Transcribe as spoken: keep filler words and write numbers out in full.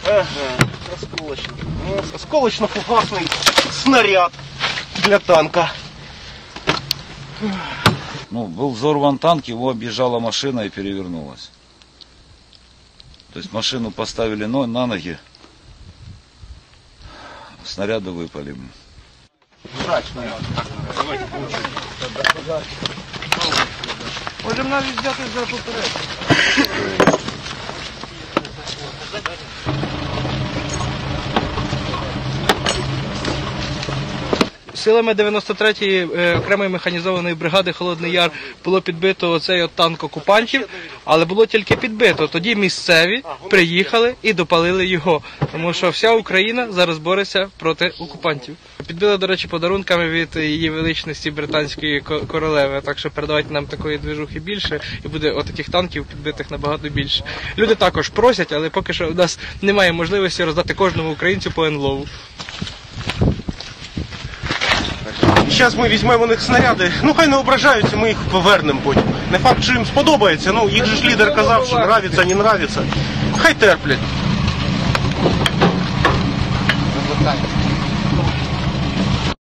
Ага, осколочно. Осколочно-фугасный снаряд для танка. Ну, был взорван танк, его объезжала машина и перевернулась. То есть машину поставили на ноги, снаряды выпали. Можемо навіть взяти за попередньо. Силами дев'яносто третьої окремої механізованої бригади «Холодний Яр» було підбито оцей от танк окупантів, але було тільки підбито. Тоді місцеві приїхали і допалили його, тому що вся Україна зараз бореться проти окупантів. Підбили, до речі, подарунками від її величності британської королеви, так що передавайте нам такої движухи більше, і буде отаких танків підбитих набагато більше. Люди також просять, але поки що у нас немає можливості роздати кожному українцю по енлову. Зараз ми візьмемо у них снаряди, ну хай не ображаються, ми їх повернемо потім. Не факт, що їм сподобається, ну їх же ж лідер казав, що нравиться, не нравиться. Хай терплять.